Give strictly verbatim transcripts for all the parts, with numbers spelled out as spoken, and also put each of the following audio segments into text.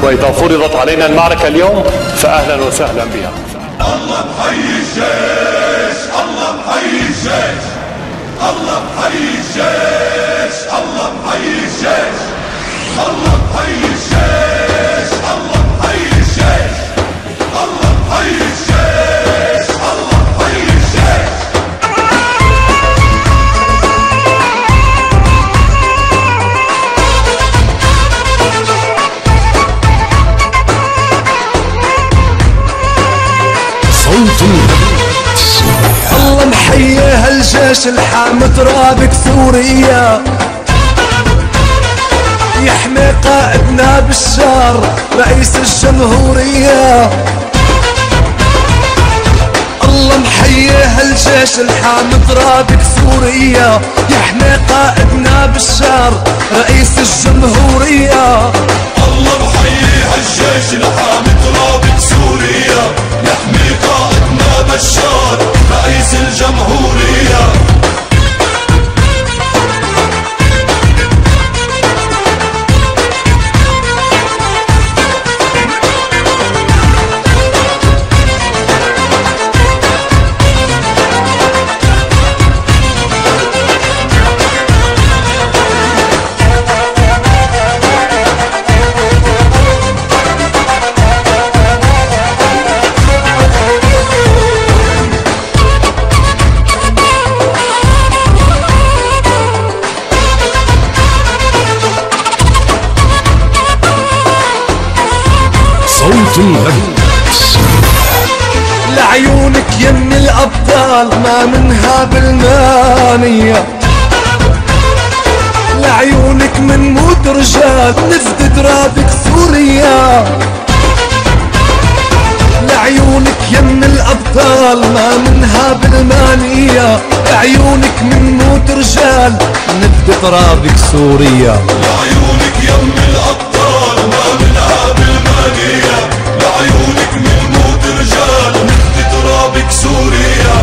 وإذا فرضت علينا المعركة اليوم فأهلا وسهلا بها. الله محيي الجيش، الله محيي الجيش، الله محيي الجيش، الله محيي الجيش، الله محيي الجيش، الله محيي الجيش، الله محيي الجيش، الله محيي الجيش. الله محيي هالجيش الحامي ترابك ثورية، يحمي قائدنا بالشار رئيس الجمهورية. الله محيي هالجيش الحامي ترابك ثورية، يحمي قائدنا بالشار رئيس الجمهورية. الله محيي هالجيش الحامي ترابك سوريا، يحمي قائدنا بشار رئيس الجمهورية. لعيونك يم الأبطال ما منها بالمانية، لعيونك من موت رجال نفد ترابك ثورية. لعيونك يم الأبطال ما منها بالمانية، لعيونك من موت رجال نفد ترابك سوريا. لعيونك يم الأبطال ما منها بالمانية، لعيونك من موت رجال نفد ترابك سوريا.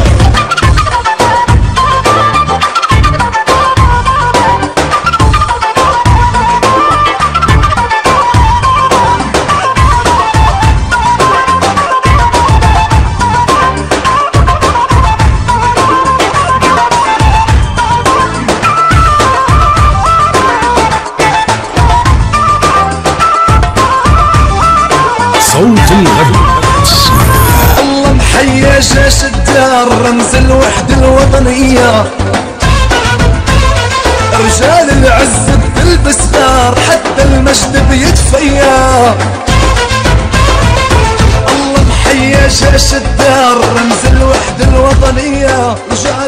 صوت الغد. الله محيي جيش الدار رمز الوحدة الوطنية، رجال العز بتلبس نار حتى المجد بيتفيا. الله محيي جيش الدار رمز الوحدة الوطنية، رجال